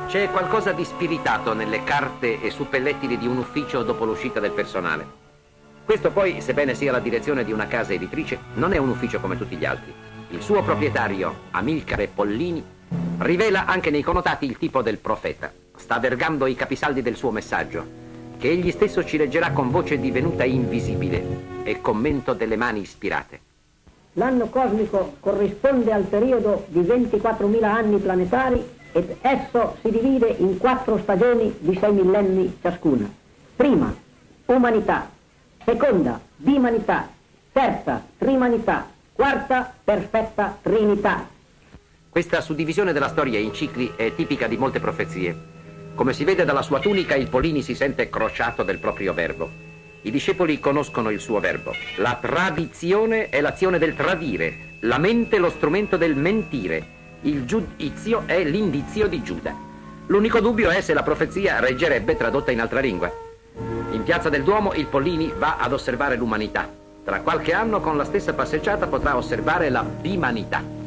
C'è qualcosa di spiritato nelle carte e suppellettili di un ufficio dopo l'uscita del personale. Questo poi, sebbene sia la direzione di una casa editrice, non è un ufficio come tutti gli altri. Il suo proprietario, Amilcare Pollini, rivela anche nei connotati il tipo del profeta. Sta vergando i capisaldi del suo messaggio, che egli stesso ci leggerà con voce divenuta invisibile e commento delle mani ispirate. L'anno cosmico corrisponde al periodo di 24.000 anni planetari ed esso si divide in 4 stagioni di 6 millenni ciascuna. Prima, umanità. Seconda, bimanità. Terza, trimanità. Quarta, perfetta trinità. Questa suddivisione della storia in cicli è tipica di molte profezie. Come si vede dalla sua tunica, il Pollini si sente crociato del proprio verbo. I discepoli conoscono il suo verbo. La tradizione è l'azione del tradire, la mente lo strumento del mentire, il giudizio è l'indizio di Giuda. L'unico dubbio è se la profezia reggerebbe tradotta in altra lingua. In Piazza del Duomo il Pollini va ad osservare l'umanità. Tra qualche anno con la stessa passeggiata potrà osservare la bimanità.